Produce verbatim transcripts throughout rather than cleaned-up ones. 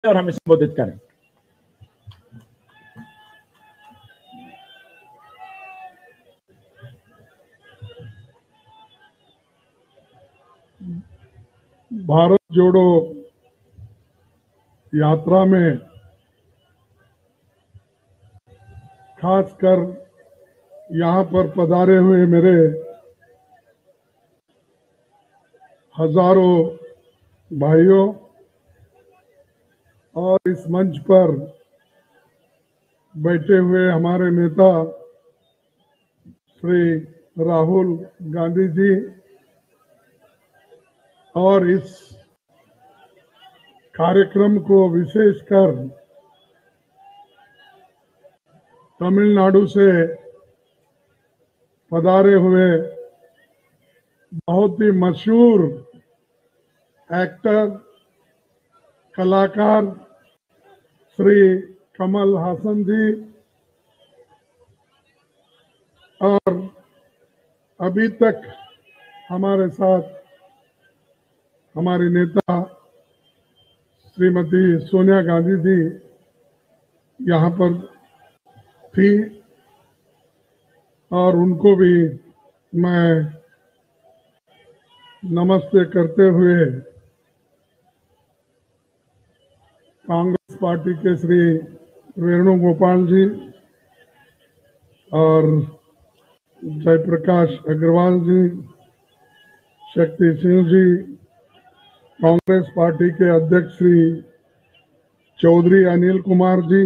और हमें संबोधित करें। भारत जोड़ो यात्रा में खासकर यहाँ पर पधारे हुए मेरे हजारों भाइयों और इस मंच पर बैठे हुए हमारे नेता श्री राहुल गांधी जी और इस कार्यक्रम को विशेषकर तमिलनाडु से पधारे हुए बहुत ही मशहूर एक्टर कलाकार श्री कमल हासन जी और अभी तक हमारे साथ हमारी नेता श्रीमती सोनिया गांधी जी यहाँ पर थी और उनको भी मैं नमस्ते करते हुए कांग्रेस पार्टी के श्री वेणुगोपाल जी और जयप्रकाश अग्रवाल जी, शक्ति सिंह जी, कांग्रेस पार्टी के अध्यक्ष श्री चौधरी अनिल कुमार जी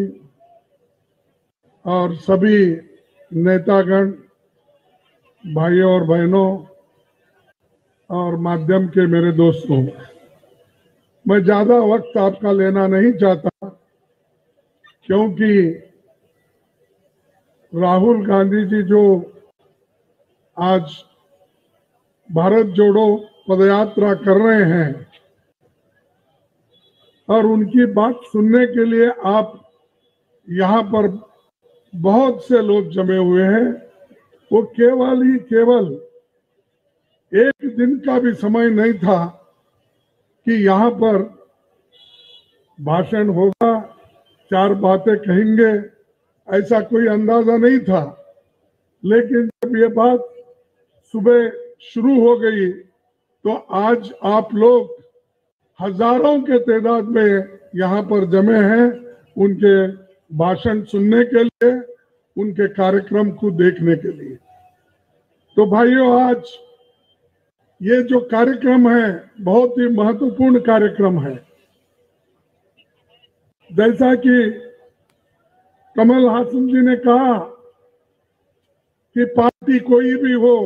और सभी नेतागण, भाइयों और बहनों और माध्यम के मेरे दोस्तों, मैं ज्यादा वक्त आपका लेना नहीं चाहता क्योंकि राहुल गांधी जी जो आज भारत जोड़ो पदयात्रा कर रहे हैं और उनकी बात सुनने के लिए आप यहाँ पर बहुत से लोग जमे हुए हैं। वो केवल ही केवल एक दिन का भी समय नहीं था कि यहाँ पर भाषण होगा, चार बातें कहेंगे, ऐसा कोई अंदाजा नहीं था। लेकिन जब ये बात सुबह शुरू हो गई तो आज आप लोग हजारों के तादाद में यहाँ पर जमे हैं उनके भाषण सुनने के लिए, उनके कार्यक्रम को देखने के लिए। तो भाइयों, आज ये जो कार्यक्रम है बहुत ही महत्वपूर्ण कार्यक्रम है। जैसा कि कमल हासन जी ने कहा कि पार्टी कोई भी हो,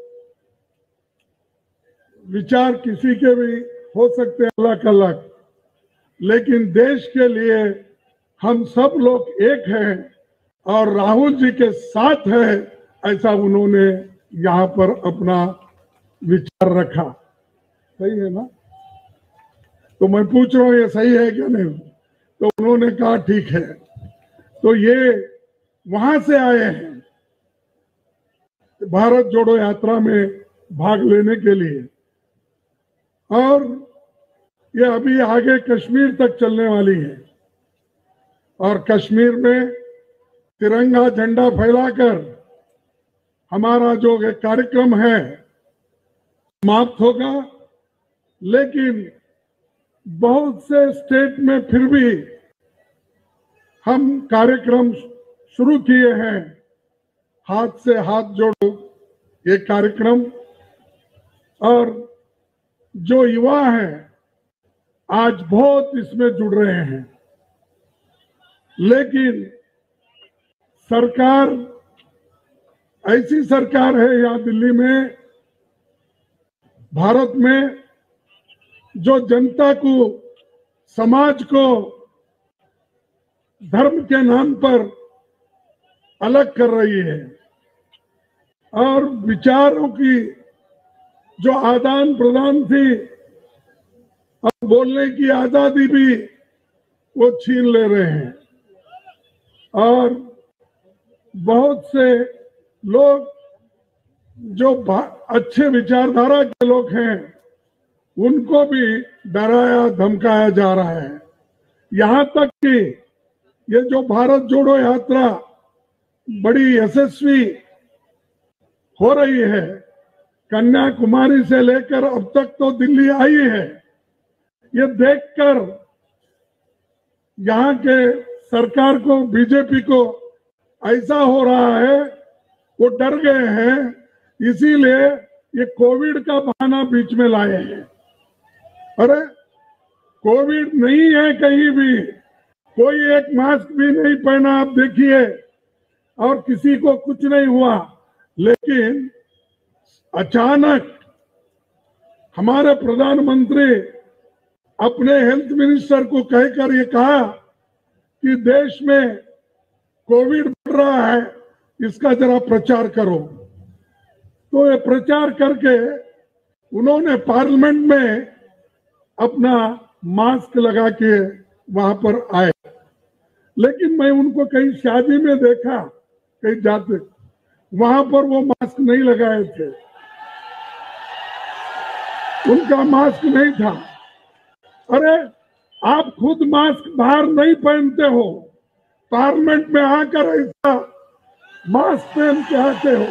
विचार किसी के भी हो सकते अलग अलग, लेकिन देश के लिए हम सब लोग एक हैं और राहुल जी के साथ है, ऐसा उन्होंने यहाँ पर अपना विचार रखा। सही है ना? तो मैं पूछ रहा हूँ ये सही है क्या नहीं? तो उन्होंने कहा ठीक है। तो ये वहां से आए हैं भारत जोड़ो यात्रा में भाग लेने के लिए और ये अभी आगे कश्मीर तक चलने वाली है और कश्मीर में तिरंगा झंडा फैलाकर हमारा जो ये कार्यक्रम है समाप्त होगा। लेकिन बहुत से स्टेट में फिर भी हम कार्यक्रम शुरू किए हैं, हाथ से हाथ जोड़ो ये कार्यक्रम, और जो युवा हैं आज बहुत इसमें जुड़ रहे हैं। लेकिन सरकार, ऐसी सरकार है यहाँ दिल्ली में, भारत में, जो जनता को, समाज को धर्म के नाम पर अलग कर रही है और विचारों की जो आदान प्रदान थी और बोलने की आजादी भी वो छीन ले रहे हैं। और बहुत से लोग जो अच्छे विचारधारा के लोग हैं उनको भी डराया धमकाया जा रहा है। यहाँ तक कि ये जो भारत जोड़ो यात्रा बड़ी यशस्वी हो रही है, कन्याकुमारी से लेकर अब तक तो दिल्ली आई है, ये देखकर यहाँ के सरकार को, बीजेपी को ऐसा हो रहा है, वो डर गए हैं, इसीलिए ये कोविड का बहाना बीच में लाए हैं। अरे कोविड नहीं है कहीं भी, कोई एक मास्क भी नहीं पहना, आप देखिए, और किसी को कुछ नहीं हुआ, लेकिन अचानक हमारे प्रधानमंत्री अपने हेल्थ मिनिस्टर को कहकर ये कहा कि देश में कोविड बढ़ रहा है, इसका जरा प्रचार करो। तो ये प्रचार करके उन्होंने पार्लियामेंट में अपना मास्क लगा के वहां पर आए, लेकिन मैं उनको कहीं शादी में देखा, कहीं जाते, वहां पर वो मास्क नहीं लगाए थे, उनका मास्क नहीं था। अरे आप खुद मास्क बाहर नहीं पहनते हो, पार्लियामेंट में आकर ऐसा मास्क पहन के आते हो।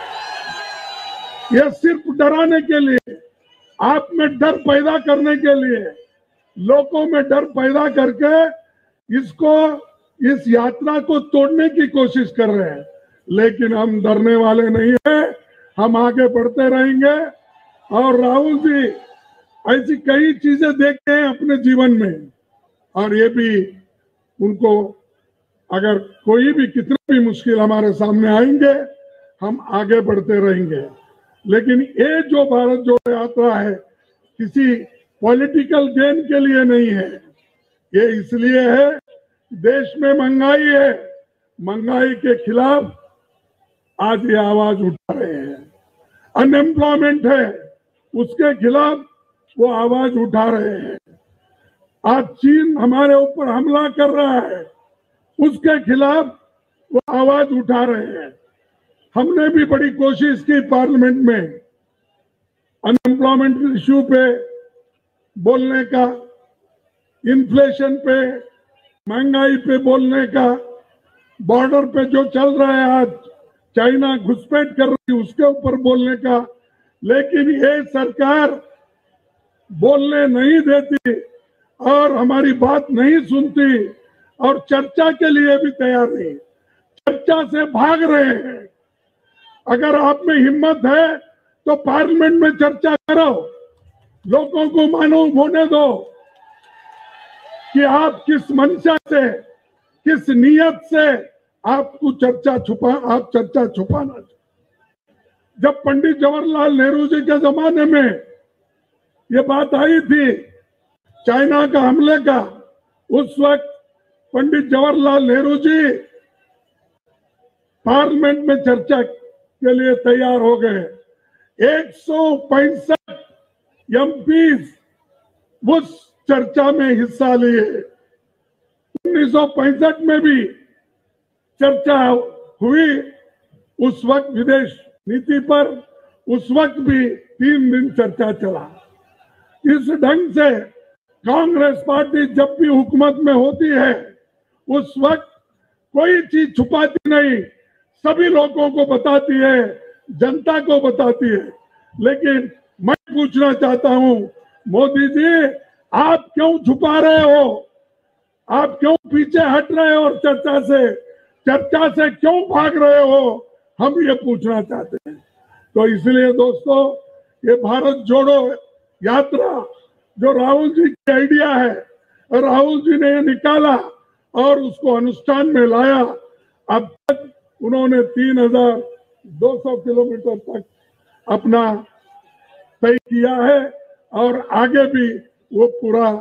यह सिर्फ डराने के लिए, आप में डर पैदा करने के लिए, लोगों में डर पैदा करके इसको, इस यात्रा को तोड़ने की कोशिश कर रहे हैं। लेकिन हम डरने वाले नहीं हैं, हम आगे बढ़ते रहेंगे। और राहुल जी ऐसी कई चीजें देखते हैं अपने जीवन में, और ये भी उनको, अगर कोई भी कितनी भी मुश्किल हमारे सामने आएंगे, हम आगे बढ़ते रहेंगे। लेकिन ये जो भारत जोड़ो यात्रा है, किसी पॉलिटिकल गेन के लिए नहीं है, ये इसलिए है, देश में महंगाई है, महंगाई के खिलाफ आज ये आवाज उठा रहे हैं। अनएम्प्लॉयमेंट है, उसके खिलाफ वो आवाज उठा रहे हैं। आज चीन हमारे ऊपर हमला कर रहा है, उसके खिलाफ वो आवाज उठा रहे हैं। हमने भी बड़ी कोशिश की पार्लियामेंट में अनएम्प्लॉयमेंट इश्यू पे बोलने का, इन्फ्लेशन पे, महंगाई पे बोलने का, बॉर्डर पे जो चल रहा है आज, चाइना घुसपैठ कर रही है, उसके ऊपर बोलने का, लेकिन ये सरकार बोलने नहीं देती और हमारी बात नहीं सुनती और चर्चा के लिए भी तैयार नहीं, चर्चा से भाग रहे हैं। अगर आप में हिम्मत है तो पार्लियामेंट में चर्चा करो, लोगों को मालूम होने दो कि आप किस मंशा से, किस नियत से आपको चर्चा छुपा, आप चर्चा छुपाना। जब पंडित जवाहरलाल नेहरू जी के जमाने में ये बात आई थी चाइना का हमले का, उस वक्त पंडित जवाहरलाल नेहरू जी पार्लियामेंट में चर्चा के लिए तैयार हो गए। एक सौ पैंसठ एमपी उस चर्चा में हिस्सा लिए। उन्नीस सौ पैंसठ में भी चर्चा हुई, उस वक्त विदेश नीति पर, उस वक्त भी तीन दिन चर्चा चला। इस ढंग से कांग्रेस पार्टी जब भी हुकूमत में होती है, उस वक्त कोई चीज छुपाती नहीं, सभी लोगों को बताती है, जनता को बताती है। लेकिन मैं पूछना चाहता हूं, मोदी जी आप क्यों छुपा रहे हो? आप क्यों पीछे हट रहे हो? और चर्चा से चर्चा से क्यों भाग रहे हो? हम ये पूछना चाहते हैं। तो इसलिए दोस्तों, ये भारत जोड़ो यात्रा जो राहुल जी की आइडिया है, और राहुल जी ने ये निकाला और उसको अनुष्ठान में लाया। अब तक उन्होंने तीन हजार दो सौ किलोमीटर तक अपना तय किया है और आगे भी वो पूरा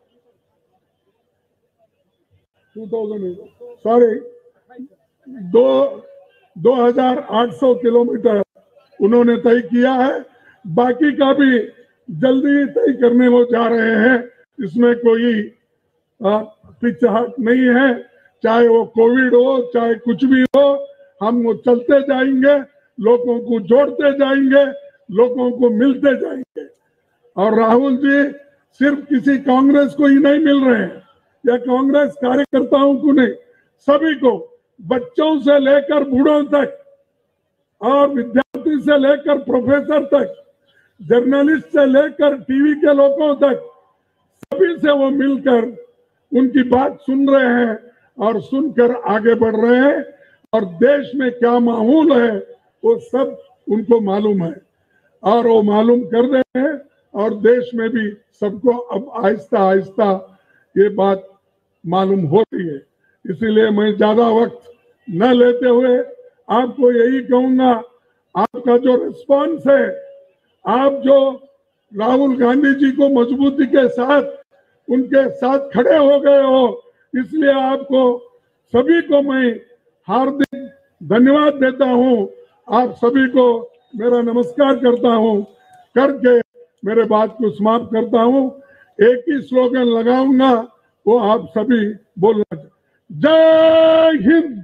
सॉरी दो दो हजार आठ सौ किलोमीटर उन्होंने तय किया है। बाकी का भी जल्दी तय करने वो जा रहे हैं, इसमें कोई पिछाहट नहीं है। चाहे वो कोविड हो, चाहे कुछ भी हो, हम वो चलते जाएंगे, लोगों को जोड़ते जाएंगे, लोगों को मिलते जाएंगे। और राहुल जी सिर्फ किसी कांग्रेस को ही नहीं मिल रहे हैं, या कांग्रेस कार्यकर्ताओं को नहीं, सभी को, बच्चों से लेकर बूढ़ों तक और विद्यार्थी से लेकर प्रोफेसर तक, जर्नलिस्ट से लेकर टीवी के लोगों तक, सभी से वो मिलकर उनकी बात सुन रहे हैं और सुनकर आगे बढ़ रहे हैं। और देश में क्या माहौल है वो सब उनको मालूम है और वो मालूम कर रहे हैं। और देश में भी सबको अब आहिस्ता आहिस्ता ये बात मालूम होती है। इसीलिए मैं ज्यादा वक्त न लेते हुए आपको यही कहूंगा, आपका जो रिस्पांस है, आप जो राहुल गांधी जी को मजबूती के साथ उनके साथ खड़े हो गए हो, इसलिए आपको सभी को मैं हार्दिक धन्यवाद देता हूं। आप सभी को मेरा नमस्कार करता हूं, करके मेरे बात को समाप्त करता हूं। एक ही स्लोगन लगाऊंगा, वो आप सभी बोलना। जय हिंद।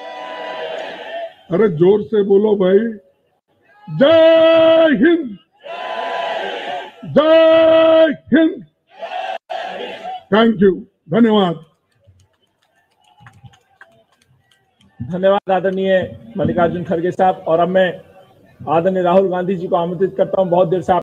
अरे जोर से बोलो भाई, जय हिंद, जय हिंद। थैंक यू, धन्यवाद। धन्यवाद आदरणीय मल्लिकार्जुन खड़गे साहब। और अब मैं आदरणीय राहुल गांधी जी को आमंत्रित करता हूं। बहुत देर से आप